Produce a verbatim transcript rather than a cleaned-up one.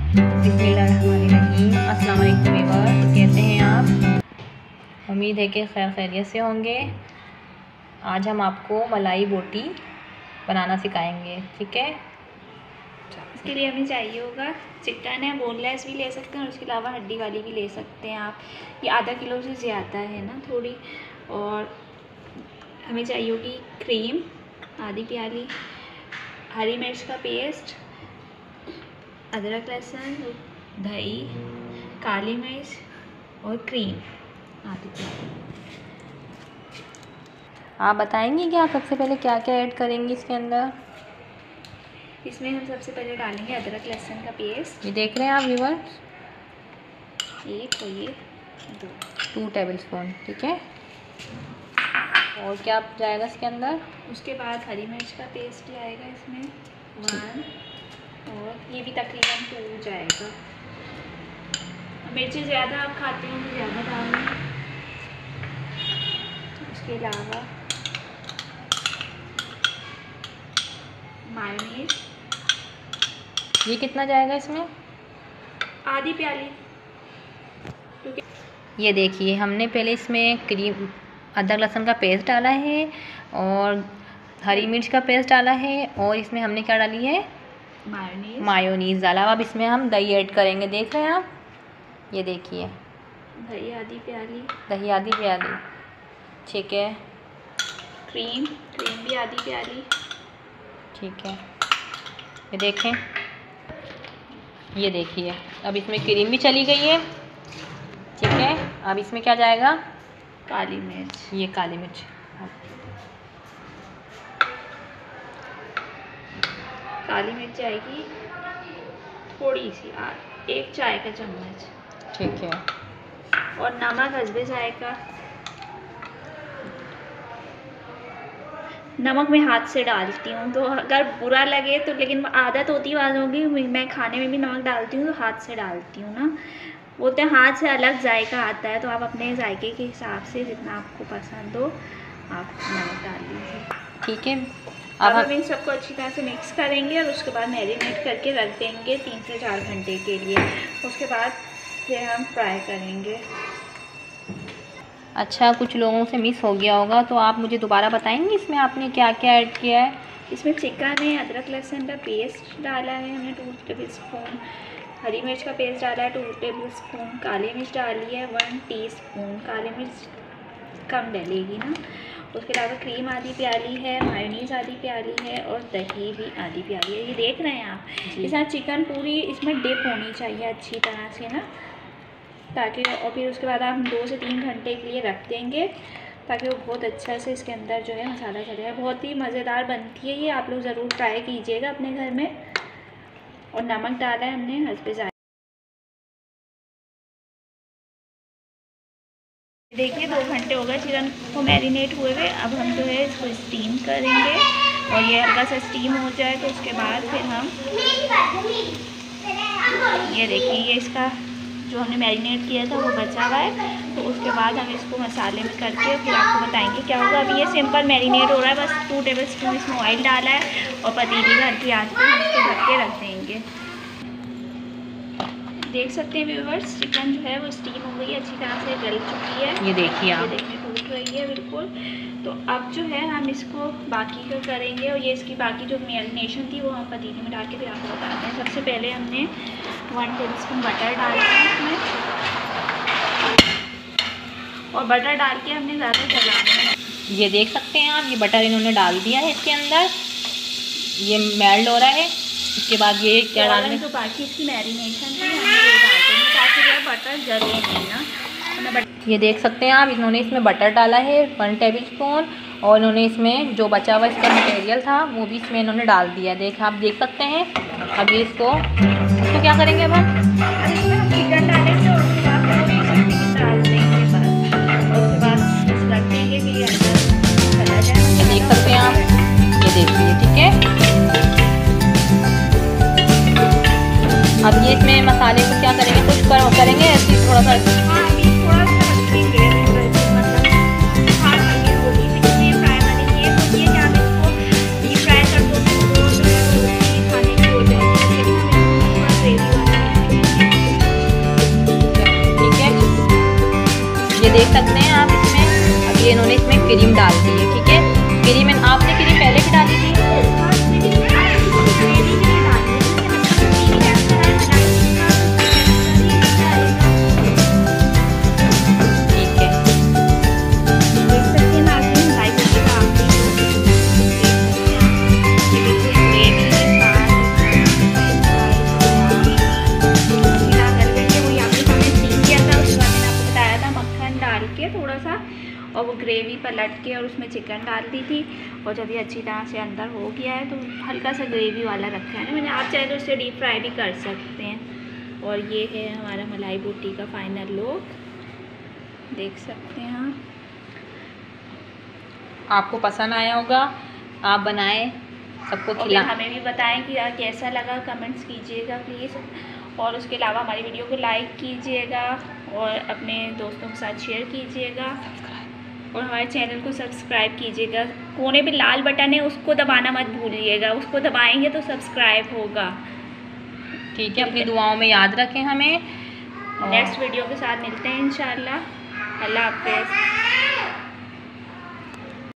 बिस्मिल्लाहिर्रहमानिर्रहीम। अस्सलाम वालेकुम व्यूअर्स, कैसे हैं आप? उम्मीद है कि खैर खैरियत से होंगे। आज हम आपको मलाई बोटी बनाना सिखाएंगे, ठीक है। इसके लिए हमें चाहिए होगा चिकन है, बोनलेस भी ले सकते हैं और उसके अलावा हड्डी वाली भी ले सकते हैं आप। ये आधा किलो से ज़्यादा है ना थोड़ी। और हमें चाहिए होगी क्रीम आधी प्याली, हरी मिर्च का पेस्ट, अदरक लहसुन, दही, काली मिर्च और क्रीम आधी प्याली। आप बताएंगे कि आप सबसे पहले क्या क्या ऐड करेंगे इसके अंदर? इसमें हम सबसे पहले डालेंगे अदरक लहसुन का पेस्ट। ये देख रहे हैं आप व्यूअर्स, एक और ये दो टू टेबल स्पून, ठीक है। और क्या जाएगा इसके अंदर? उसके बाद हरी मिर्च का पेस्ट जाएगा इसमें वन, और ये भी तकरीबन टू जाएगा। मिर्ची ज़्यादा आप खाते हैं तो ज़्यादा डालें। उसके अलावा मायोनीज, ये कितना जाएगा इसमें? आधी प्याली। ये देखिए, हमने पहले इसमें क्रीम अदरक लहसुन का पेस्ट डाला है और हरी मिर्च का पेस्ट डाला है, और इसमें हमने क्या डाली है? मायोनीज मायोनीज़ डाला। अब इसमें हम दही ऐड करेंगे, देख रहे हैं आप, ये देखिए दही आधी प्याली, दही आधी प्याली, ठीक है। क्रीम क्रीम भी आधी प्याली, ठीक है। ये देखें, ये देखिए, अब इसमें क्रीम भी चली गई है, ठीक है। अब इसमें क्या जाएगा? काली मिर्च, ये काली मिर्च, काली मिर्च आएगी थोड़ी सी, एक चाय का चम्मच, ठीक है। और नमक हस्बे जाएगा। नमक मैं हाथ से डालती हूँ, तो अगर बुरा लगे तो, लेकिन आदत होती है वालों की, मैं खाने में भी नमक डालती हूँ तो हाथ से डालती हूँ ना। बोलते हैं हाथ से अलग जायका आता है, तो आप अपने जायके के हिसाब से जितना आपको पसंद हो आप नमक डाल लीजिए, ठीक है। अब हम इन सबको अच्छी तरह से मिक्स करेंगे और उसके बाद मैरिनेट करके रख देंगे तीन से चार घंटे के लिए। उसके बाद फिर हम फ्राई करेंगे। अच्छा, कुछ लोगों से मिस हो गया होगा, तो आप मुझे दोबारा बताएंगे इसमें आपने क्या क्या ऐड किया है? इसमें चिकन है, अदरक लहसुन का पेस्ट डाला है हमने टू टेबल स्पून, हरी मिर्च का पेस्ट डाला है टू टेबल स्पून, काली मिर्च डाली है वन टीस्पून, काली मिर्च कम डलेगी ना। उसके अलावा क्रीम आधी प्याली है, मायोनीज़ आधी प्याली है और दही भी आधी प्याली है। ये देख रहे हैं आप, इस साथ चिकन पूरी इसमें डिप होनी चाहिए अच्छी तरह से ना, ताकि, और फिर उसके बाद हम दो से तीन घंटे के लिए रख देंगे ताकि वो बहुत अच्छा से इसके अंदर जो है मसाला चलेगा। बहुत ही मज़ेदार बनती है ये, आप लोग ज़रूर ट्राई कीजिएगा अपने घर में। और नमक डाला है हमने हस्बे जायका। देखिए दो घंटे हो गए चिकन को मैरिनेट हुए हुए। अब हम जो है इसको स्टीम करेंगे, और ये हल्का सा स्टीम हो जाए तो उसके बाद फिर हम, ये देखिए ये इसका जो हमने मैरिनेट किया था वो बचा हुआ है, तो उसके बाद हम इसको मसाले में करके फिर आपको बताएंगे क्या होगा। अभी ये सिंपल मैरिनेट हो रहा है, बस टू टेबल स्पून इसमें ऑयल डाला है और पतीली भर की आंच पे हम इसको ढक के रख देंगे। देख सकते हैं व्यूअर्स, चिकन जो है वो स्टीम हो गई है, अच्छी तरह से गल चुकी है। ये देखिए आप, ये देखिए टूट रही है बिल्कुल। तो अब जो है हम इसको बाकी का करेंगे, और ये इसकी बाकी जो मैरिनेशन थी वो हम पतीली में डाल के फिर आपको बताते हैं। सबसे पहले हमने वन टेबल स्पून बटर डाला है इसमें, और बटर डाल के हमने ज़्यादा जलाना है। ये देख सकते हैं आप, ये बटर इन्होंने डाल दिया है इसके अंदर, ये मेल्ट हो रहा है। इसके बाद ये क्या डालना है? जो बाकी इसकी मैरिनेशन थी हमने वो डाल देंगे ताकि जो है बटर जले नहीं ना। बटर, ये देख सकते हैं आप, इन्होंने इसमें बटर डाला है वन टेबल स्पून, और इन्होंने इसमें जो बचा हुआ इसका मटेरियल था वो भी इसमें इन्होंने डाल दिया। देख आप देख सकते हैं। अब ये इसको इसको क्या करेंगे अब हम? चिकन डालेंगे और उसके बाद डाल देंगे बस, और उसके बाद रख देंगे कि ये अंदर चला जाए। ये देख सकते हैं आप, ये देखिए, ठीक है। अब ये इसमें मसाले को क्या करेंगे, कुछ कर करेंगे ऐसे थोड़ा सा, हाँ अभी थोड़ा सा रखेंगे, मतलब हाँ ये वो भी इसलिए फ्राई वाली ये तो ये क्या हम इसको डीप फ्राई कर दो तो खाने की हो जाएगी, लेकिन हमें थोड़ा ग्रेवी वाला ये देख सकते हैं आप इसमें। अब ये इन्होंने इसमें क्रीम डाल दी है, ठीक है। क्रीम आपने क्रीम पहले भी डाली थी? थोड़ा सा और वो ग्रेवी पलट के और उसमें चिकन डाल दी थी और जब ये अच्छी तरह से अंदर हो गया है तो हल्का सा ग्रेवी वाला रखा है ना मैंने। आप चाहे तो इसे डीप फ्राई भी कर सकते हैं। और ये है हमारा मलाई बोटी का फाइनल लुक, देख सकते हैं आप। आपको पसंद आया होगा, आप बनाएं, सबको खिलाएं। हमें भी बताएं कि कैसा लगा, कमेंट्स कीजिएगा प्लीज़। और उसके अलावा हमारी वीडियो को लाइक कीजिएगा और अपने दोस्तों के साथ शेयर कीजिएगा और हमारे चैनल को सब्सक्राइब कीजिएगा। कोने पे लाल बटन है, उसको दबाना मत भूलिएगा, उसको दबाएंगे तो सब्सक्राइब होगा, ठीक है। अपनी दुआओं में याद रखें हमें। नेक्स्ट वीडियो के साथ मिलते हैं इंशाल्लाह। अल्लाह हाफ़िज़।